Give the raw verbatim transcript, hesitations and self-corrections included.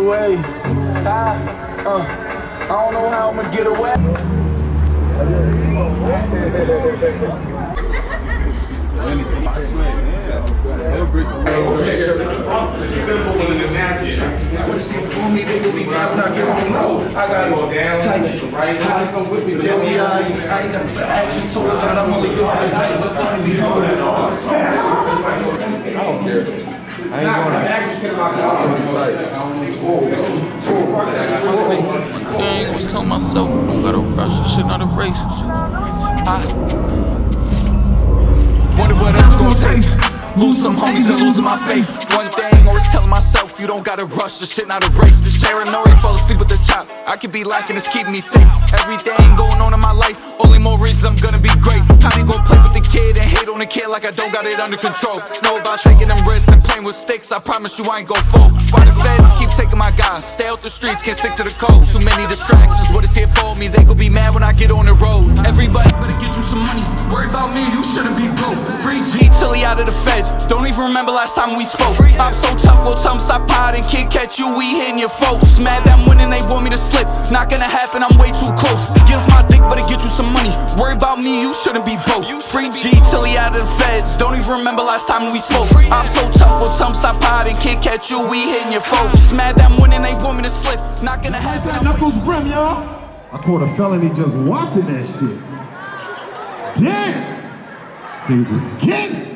away. I, uh, I don't know how I'm gonna get away. What is it for me? They will be mad when I get on the road. I got it tight. How come with me? They'll be I ain't got the action. Told her that I'm only good for the night. But trying to be home with all this. I don't care. I ain't was telling myself, don't gotta rush, this shit not a race. I wonder what it's gonna take. Lose some homies and losing my faith. One thing, always telling myself, you don't gotta rush, this shit not a race. Paranoid, fall asleep with the top. I could be lacking, it's keeping me safe. Everything going on in my life, only more reasons I'm gonna be great. How they gon' play with the kid and hate on the kid like I don't got it under control. Know about taking them risks and playing with sticks, I promise you I ain't gon' fold. Why the feds keep taking my guys, stay out the streets, can't stick to the code. Too many distractions, what is here for me, they gon' be mad when I get on the road. Everybody better get you some money, worry about me, you shouldn't be broke. Free G till he out of the feds, don't even remember last time we spoke. I'm so tough, we'll tell them stop hiding, can't catch you, we hitting your folks. Mad that I'm winning, they want me to slip, not gonna happen, I'm way too close. Get off my dick, better get you some money, worry about me, you shouldn't be broke. Free G till he out of the feds, don't even remember last time we spoke. I'm so tough, we'll tell them stop hiding, can't catch you, we hitting your folks. Mad that I'm winning, they want me to slip, not gonna happen. That Knuckles Brimm, y'all. I caught a felony just watching that shit. Damn, these was gangsta.